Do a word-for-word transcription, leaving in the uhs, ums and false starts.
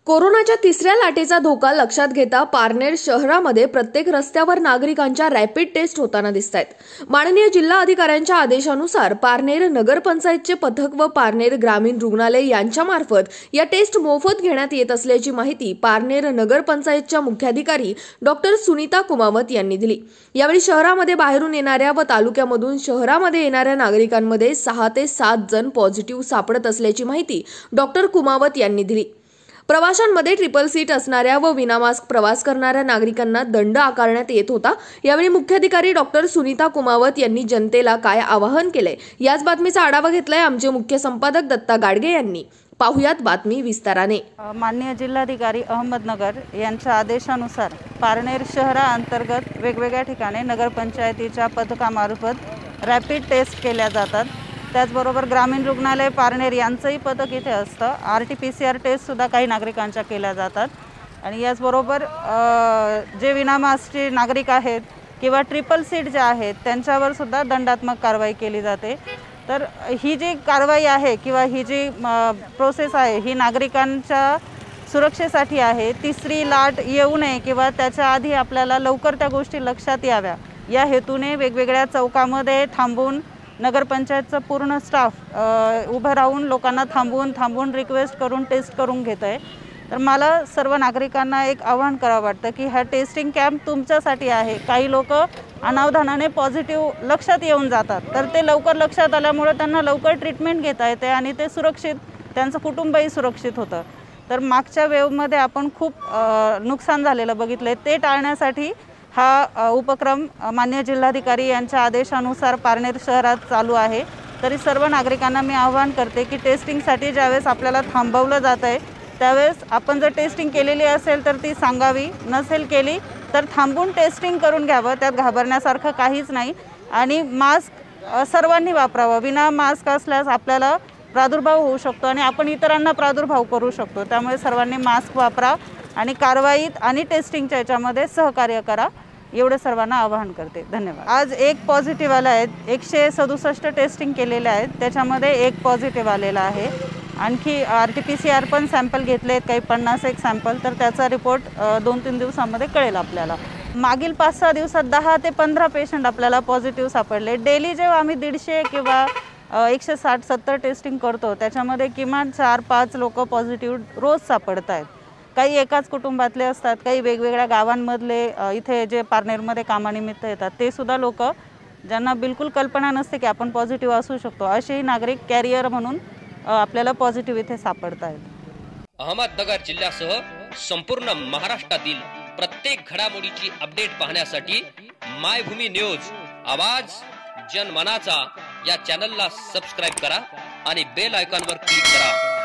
कोरोनाच्या तिसऱ्या लाटेचा धोका लक्षात घेता पारनेर शहरामध्ये प्रत्येक रस्त्यावर नागरिकांच्या रॅपिड टेस्ट होताना दिसतायत। माननीय जिल्हा अधिकाऱ्यांच्या आदेशानुसार पारनेर नगरपंचायतचे पथक व पारनेर ग्रामीण रुग्णालय यांच्या मार्फत या टेस्ट मोफत घेण्यात येत असल्याची माहिती पारनेर नगरपंचायतच्या मुख्याधिकारी डॉक्टर सुनीता कुमावत यांनी दिली। यावेळी शहरामध्ये बाहेरून येणाऱ्या व तालुक्यामधून शहरामध्ये येणाऱ्या नागरिकांमध्ये सहा ते सात जण पॉझिटिव्ह सापडत असल्याची माहिती डॉक्टर कुमावत यांनी दिली। प्रवाशांमध्ये ट्रिपल सीट असणाऱ्या व विनामास्क प्रवास करणाऱ्या नागरिकांना दंड आकारण्यात येत होता। यावेळी मुख्याधिकारी डॉक्टर सुनीता कुमावत यांनी जनतेला काय आवाहन केले याच बातमीचा आढावा घेतलाय आमचे मुख्य संपादक दत्ता गाडगे यांनी। पाहुयात बातमी विस्ताराने। माननीय जिल्हाधिकारी अहमदनगर यांच्या आदेशानुसार पारनेर शहराअंतर्गत वेगवेगळ्या ठिकाणी नगरपंचायतीच्या पथकामार्फत रॅपिड टेस्ट केल्या जातात। त्याचबरोबर ग्रामीण रुग्णालय पारनेर यांचंही पथक इथे असतं। R T P C R test सुद्धा काही नागरिकांच्या केल्या जातात आणि याचबरोबर जे विनामास्कचे नागरिक आहेत किंवा ट्रिपल सीट जे आहेत त्यांच्यावर सुद्धा दंडात्मक कारवाई केली जाते। तर ही जी कारवाई आहे किंवा ही जी प्रोसेस आहे ही नागरिकांच्या सुरक्षेसाठी आहे। तिसरी लाट येऊ नये किंवा त्याच्या आधी आपल्याला लवकर त्या गोष्टी लक्षात याव्या या हेतूने वेगवेगळ्या चौकामध्ये थांबून नगरपंचायतचा पूर्ण स्टाफ उभं राहून लोकांना थांबवून थांबवून रिक्वेस्ट करून टेस्ट करून घेत आहे। तर मला सर्व नागरिकांना एक आवाहन करावं वाटतं की हा टेस्टिंग कॅम्प तुमच्यासाठी आहे। काही लोक अनावधानाने पॉझिटिव्ह लक्षात येऊन जातात, तर ते लवकर लक्षात आल्यामुळे त्यांना लवकर ट्रीटमेंट घेता येते आणि ते सुरक्षित त्यांचं कुटुंबही सुरक्षित होतं। तर मागच्या वेव्हमध्ये आपण खूप नुकसान झालेलं बघितलं, ते टाळण्यासाठी हा उपक्रम माननीय जिल्हाधिकारी यांच्या आदेशानुसार पारनेर शहरात चालू आहे। तरी सर्व नागरिकांना मी आवाहन करते की टेस्टिंगसाठी ज्यावेळेस आपल्याला थांबवलं जात आहे त्यावेळेस आपण जर टेस्टिंग केलेली असेल तर ती सांगावी, नसेल केली तर थांबून टेस्टिंग करून घ्यावं, त्यात घाबरण्यासारखं काहीच नाही। आणि मास्क सर्वांनी वापरावं। विना मास्क असल्यास आपल्याला प्रादुर्भाव होऊ शकतो आणि आपण इतरांना प्रादुर्भाव करू शकतो। त्यामुळे सर्वांनी मास्क वापरा आणि कारवाईत आणि टेस्टिंगच्या याच्यामध्ये सहकार्य करा एवढे सर्वांना आवाहन करते। धन्यवाद। आज एक पॉझिटिव्ह आला आहे, एकशे सदुसष्ट टेस्टिंग केलेले आहेत, त्याच्यामध्ये एक पॉझिटिव्ह आलेला आहे। आणखी R T P C R पण सॅम्पल घेतले आहेत, काही पन्नास एक सॅम्पल, तर त्याचा रिपोर्ट दोन तीन दिवसांमध्ये कळेल आपल्याला। मागील पाच सहा दिवसात दहा ते पंधरा पेशंट आपल्याला पॉझिटिव्ह सापडले। डेली जेव्हा आम्ही दीडशे किंवा एकशे साठ सत्तर टेस्टिंग करतो त्याच्यामध्ये किमान चार पाच लोक पॉझिटिव्ह रोज सापडत आहेत। काही एकाच कुटुंबातले असतात, काही वेगवेगळ्या गावांमधले इथे जे पारनेरमध्ये कामानिमित्त येतात ते सुद्धा लोक ज्यांना बिलकुल कल्पना नसते की आपण पॉझिटिव्ह असू शकतो, असेही नागरिक कॅरियर म्हणून आपल्याला पॉझिटिव्ह इथे सापडत आहेत। अहमदनगर जिल्ह्यासह संपूर्ण महाराष्ट्रातील प्रत्येक घडामोडीची अपडेट पाहण्यासाठी मायभूमी न्यूज आवाज जनमनाचा या चॅनलला सबस्क्राइब करा आणि बेल आयकॉनवर क्लिक करा।